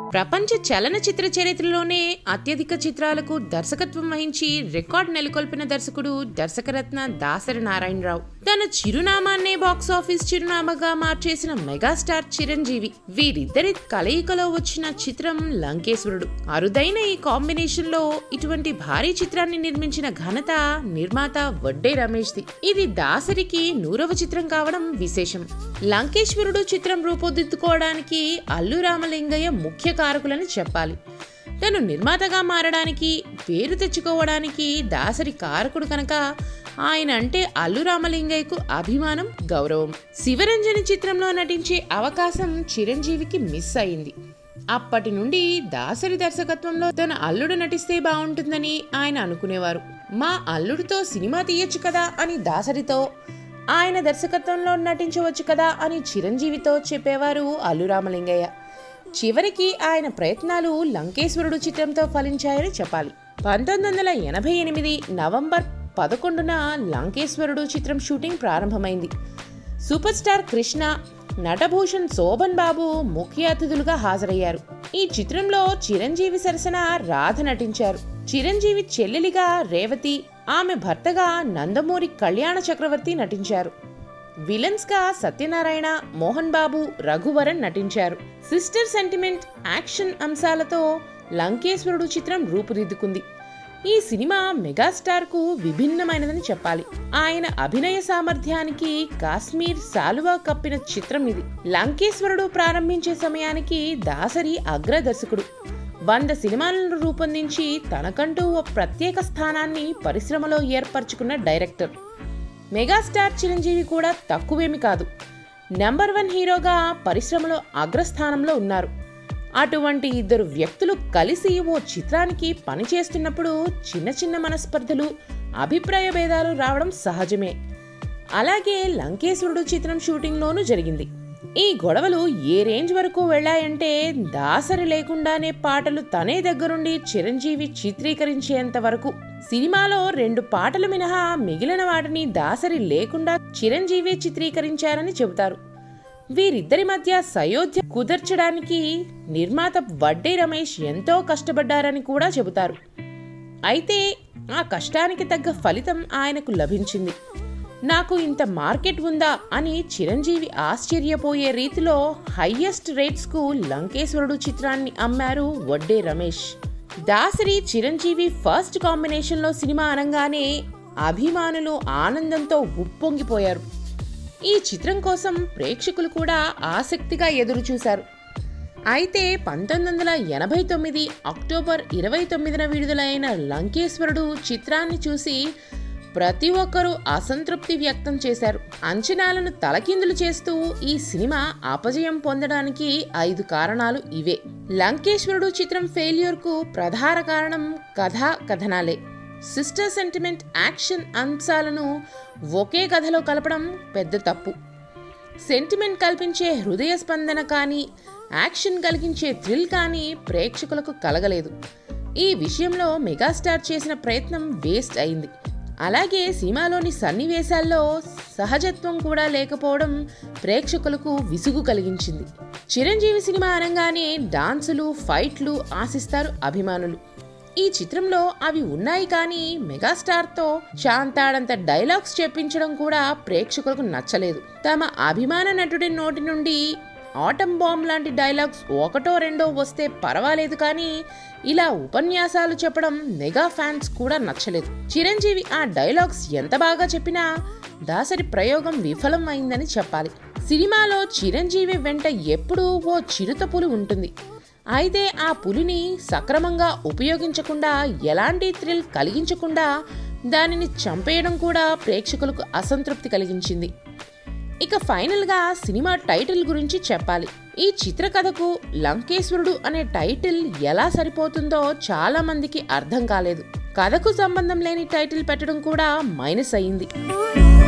ప్రపంచ చలనచిత్ర చరిత్రలోనే అత్యధిక చిత్రాలకు దర్శకత్వం వహించి రికార్డ్ నెలకొల్పిన దర్శకుడు దర్శకరత్న దాసరి నారాయణరావు. తన చిరునామాన్నే బాక్సాఫీస్ చిరునామాగా మార్చేసిన మెగాస్టార్ చిరంజీవి. వీరిద్దరి కలయికలో వచ్చిన చిత్రం లంకేశ్వరుడు. అరుదైన ఈ కాంబినేషన్ లో ఇటువంటి భారీ చిత్రాన్ని నిర్మించిన ఘనత నిర్మాత వడ్డే రమేష్ది. ఇది దాసరికి 100వ చిత్రం కావడం విశేషం. లంకేశ్వరుడు చిత్రం రూపుదిద్దుకోవడానికి అల్లు రామలింగయ్య ముఖ్య కారకులని చెప్పాలి. తను నిర్మాతగా మారడానికి, పేరు తెచ్చుకోవడానికి దాసరి కారకుడు కనుక ఆయన అంటే అల్లు రామలింగయ్యకు అభిమానం, గౌరవం. శివరంజని చిత్రంలో నటించే అవకాశం చిరంజీవికి మిస్ అయింది. అప్పటి నుండి దాసరి దర్శకత్వంలో తన అల్లుడు నటిస్తే బాగుంటుందని ఆయన అనుకునేవారు. మా అల్లుడితో సినిమా తీయొచ్చు కదా అని దాసరితో, ఆయన దర్శకత్వంలో నటించవచ్చు కదా అని చిరంజీవితో చెప్పేవారు అల్లు రామలింగయ్య. చివరికి ఆయన ప్రయత్నాలు లంకేశ్వరుడు చిత్రంతో ఫలించాయని చెప్పాలి. 1988 నవంబర్ 11న లంకేశ్వరుడు చిత్రం షూటింగ్ ప్రారంభమైంది. సూపర్ స్టార్ కృష్ణ, నటభూషణ్ శోభన్ బాబు ముఖ్య అతిథులుగా హాజరయ్యారు. ఈ చిత్రంలో చిరంజీవి సరసన రాధ నటించారు. చిరంజీవి చెల్లెలిగా రేవతి, ఆమె భర్తగా నందమూరి కళ్యాణ చక్రవర్తి నటించారు. విలన్స్ గా సత్యనారాయణ, మోహన్ బాబు, రఘువరన్ నటించారు. సిస్టర్ సెంటిమెంట్, యాక్షన్ అంశాలతో లంకేశ్వరుడు చిత్రం రూపుదిద్దుకుంది. ఈ సినిమా మెగాస్టార్ కు విభిన్నమైనదని చెప్పాలి. ఆయన అభినయ సామర్థ్యానికి కాశ్మీర్ శాలువా కప్పిన చిత్రం ఇది. లంకేశ్వరుడు ప్రారంభించే సమయానికి దాసరి అగ్రదర్శకుడు. 100 సినిమాలను రూపొందించి తనకంటూ ఓ ప్రత్యేక స్థానాన్ని పరిశ్రమలో ఏర్పరచుకున్న డైరెక్టర్. మెగాస్టార్ చిరంజీవి కూడా తక్కువేమి కాదు. నెంబర్ 1 హీరోగా పరిశ్రమలో అగ్రస్థానంలో ఉన్నారు. అటువంటి ఇద్దరు వ్యక్తులు కలిసి ఓ చిత్రానికి పనిచేస్తున్నప్పుడు చిన్న చిన్న మనస్పర్ధలు, అభిప్రాయ భేదాలు రావడం సహజమే. అలాగే లంకేశ్వరుడు చిత్రం షూటింగ్లోనూ జరిగింది. ఈ గొడవలు ఏ రేంజ్ వరకు వెళ్లాయంటే దాసరి లేకుండానే పాటలు తనే దగ్గరుండి చిరంజీవి చిత్రీకరించేంత వరకు. సినిమాలో 2 పాటలు మినహా మిగిలిన వాటిని దాసరి లేకుండా చిరంజీవి చిత్రీకరించారని చెబుతారు. వీరిద్దరి మధ్య సయోధ్య కుదర్చడానికి నిర్మాత వడ్డే రమేష్ ఎంతో కష్టపడ్డారని కూడా చెబుతారు. అయితే ఆ కష్టానికి తగ్గ ఫలితం ఆయనకు లభించింది. నాకు ఇంత మార్కెట్ ఉందా అని చిరంజీవి ఆశ్చర్యపోయే రీతిలో హైయెస్ట్ రేట్స్ కు లంకేశ్వరుడు చిత్రాన్ని అమ్మారు వడ్డే రమేష్. దాసరి చిరంజీవి ఫస్ట్ కాంబినేషన్ లో సినిమా అనగానే అభిమానులు ఆనందంతో ఉప్పొంగిపోయారు. ఈ చిత్రం కోసం ప్రేక్షకులు కూడా ఆసక్తిగా ఎదురు చూశారు. అయితే 1989 అక్టోబర్ 29న విడుదలైన లంకేశ్వరుడు చిత్రాన్ని చూసి ప్రతి ఒక్కరూ అసంతృప్తి వ్యక్తం చేశారు. అంచనాలను తలకిందులు చేస్తూ ఈ సినిమా అపజయం పొందడానికి 5 కారణాలు ఇవే. లంకేశ్వరుడు చిత్రం ఫెయిల్యూర్ కు ప్రధాన కారణం కథనాలే. సిస్టర్ సెంటిమెంట్, యాక్షన్ అంశాలను ఒకే కథలో కలపడం పెద్ద తప్పు. సెంటిమెంట్ కల్పించే హృదయ స్పందన కానీ, యాక్షన్ కలిగించే థ్రిల్ కానీ ప్రేక్షకులకు కలగలేదు. ఈ విషయంలో మెగాస్టార్ చేసిన ప్రయత్నం వేస్ట్ అయింది. అలాగే సినిమాలోని సన్నివేశాల్లో సహజత్వం కూడా లేకపోవడం ప్రేక్షకులకు విసుగు కలిగించింది. చిరంజీవి సినిమా అనగానే డాన్సులు, ఫైట్లు ఆశిస్తారు అభిమానులు. ఈ చిత్రంలో అవి ఉన్నాయి కానీ మెగాస్టార్తో చాంతాడంత డైలాగ్స్ చెప్పించడం కూడా ప్రేక్షకులకు నచ్చలేదు. తమ అభిమాన నటుడి నోటి నుండి ఆటం బాంబ్ లాంటి డైలాగ్స్ 1, 2 వస్తే పర్వాలేదు కానీ ఇలా ఉపన్యాసాలు చెప్పడం మెగా ఫ్యాన్స్ కూడా నచ్చలేదు. చిరంజీవి ఆ డైలాగ్స్ ఎంత బాగా చెప్పినా దాసరి ప్రయోగం విఫలం అయిందని చెప్పాలి. సినిమాలో చిరంజీవి వెంట ఎప్పుడూ ఓ చిరుత పులి ఉంటుంది. అయితే ఆ పులిని సక్రమంగా ఉపయోగించకుండా, ఎలాంటి థ్రిల్ కలిగించకుండా దానిని చంపేయడం కూడా ప్రేక్షకులకు అసంతృప్తి కలిగించింది. ఇక ఫైనల్ గా సినిమా టైటిల్ గురించి చెప్పాలి. ఈ చిత్రకథకు లంకేశ్వరుడు అనే టైటిల్ ఎలా సరిపోతుందో చాలా మందికి అర్థం కాలేదు. కథకు సంబంధం లేని టైటిల్ పెట్టడం కూడా మైనస్ అయింది.